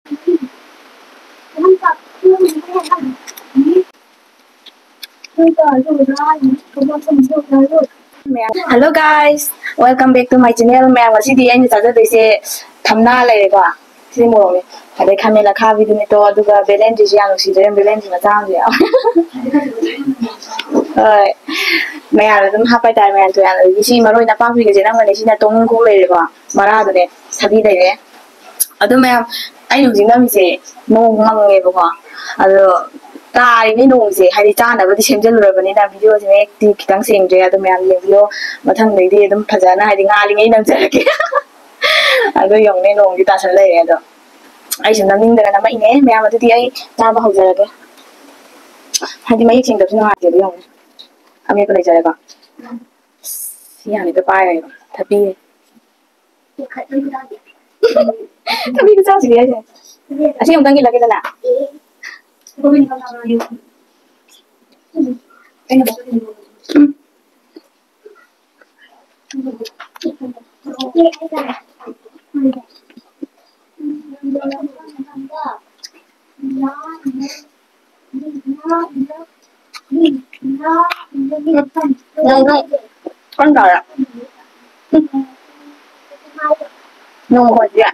Hello guys, welcome back to my channel. Ma'am, ngasi di ay nasa dito si thamna lay ko. Si mo ni. Ada kami la khabi dun ito aduga belendi siya no si dren belendi na tang siya. Ay, maya dum hapai tai maya to yan. Isi maroi na pang phi ke na ngani si na tong ko lay ko. Mara do ne sabi dai le. Adu ma'am, ay yung jingam si no mang nge ko. Adu tari ni nung si hari chana ba di semjal ro ba ni na video si mek ti kitang sing je adu ma'am ye video mathang dai di dum phajana hari ngali ngai nang jara ke. Adu yung ni nung di ta san lay adu. Ai sin nam ning da na mai ne ma'am adu ti ai ta ba hau jara ke. Hadi mai sing da su ha je yung. Ame ko lai jara ba. Si ya ni ba pai ai thapi. Thapi ko sa si ya je. Asi yung tangi lagi da na. Con đỏ ạ. Nung hồi gì ạ?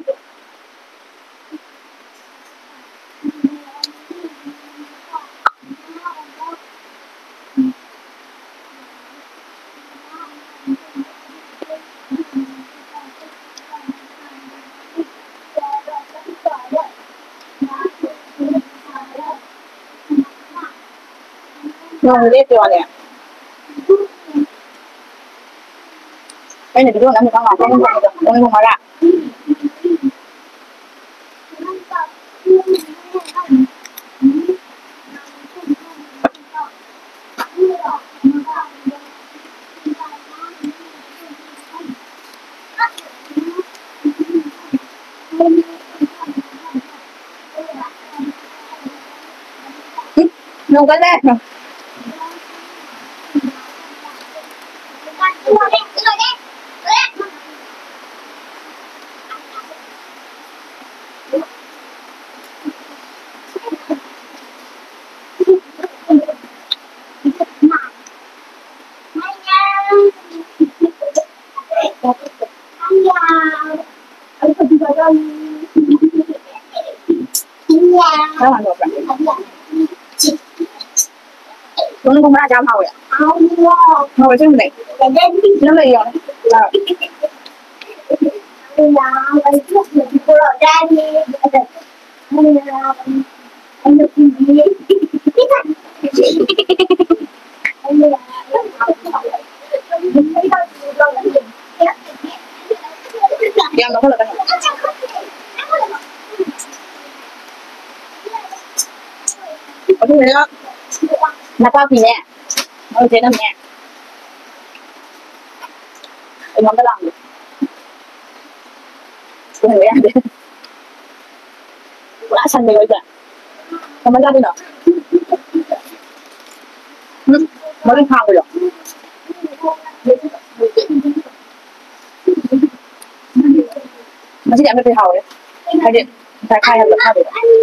Nung đi tiêu nè. Đây là video nắm được không ạ? Không không ra. Nung cái này. Sao làm được vậy? Nó không ra chào màu vậy? Màu vậy chứ này. Nó là gì rồi? Là anh thuốc được cô lọ ra đi. Anh được gì? Em nó có là cái gì? Có cái gì đó? Là bao gì nè? Ôi thế nào nè? Em không có làm được. Tôi thấy em đi. Đã săn rồi kìa. Không có ra đi nữa. Mới đi khao rồi. Nó chỉ đem cái hầu đấy. Hay điện. Phải khai hợp được khai được.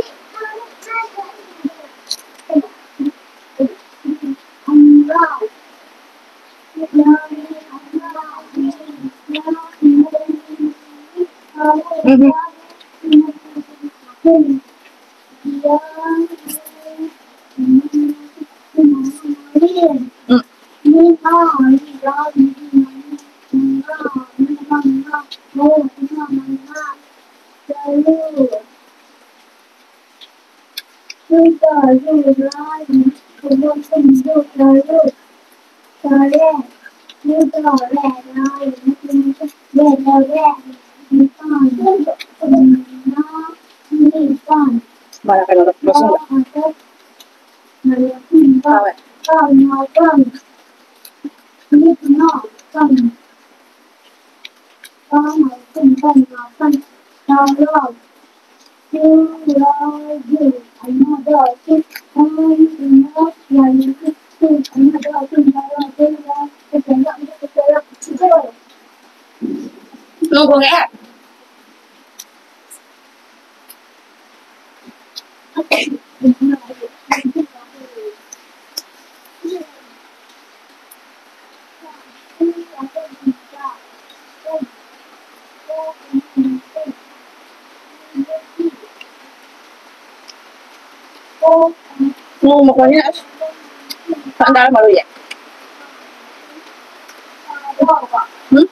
Mà là phải là nó xong rồi. Sao vậy? Không có nghe. Ngu một con nhá. Bạn đã mà rồi vậy. Ừ?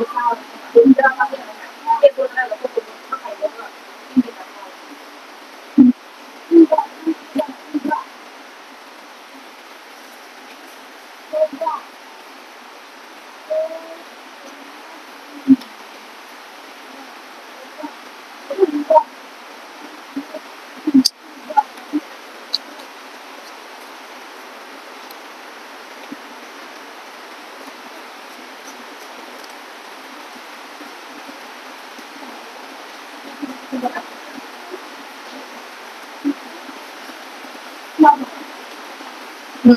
Ừ.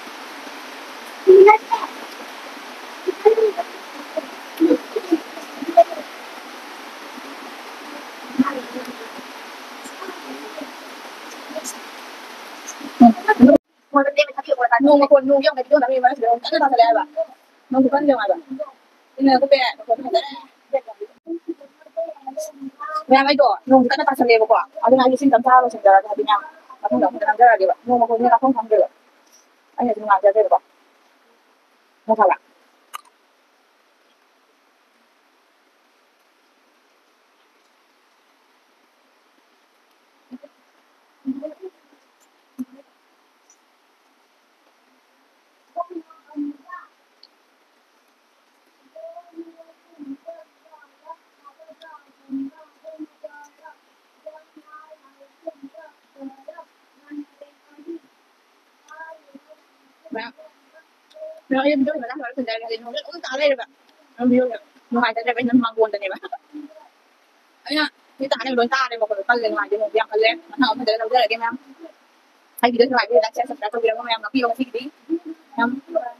Ngu một con ngu trong cái chỗ đó mình mới được tất cả là vậy. Ngu con nhiều mà. Ini aku pe ko ta. Yang itu, nung kan ta sale ko. Ado na isin tam sa sin da da binya. Aku ndak kan da di ba. Nung ko ni ka không de. Anh ấy ngồi ra đây ba. Mo kala. Pero yun doon wala wala sandali din. Nung ta le ba. Nung yun. Nung ay ta ba nang magwon ta ni ba. Ay na, kita na doon ta le mo ko ta le nga din mo biang ka le. Ano mo dala na dala game am. Ay gidan nga din sa sa ta ko biang mo am na piyo sige di. Am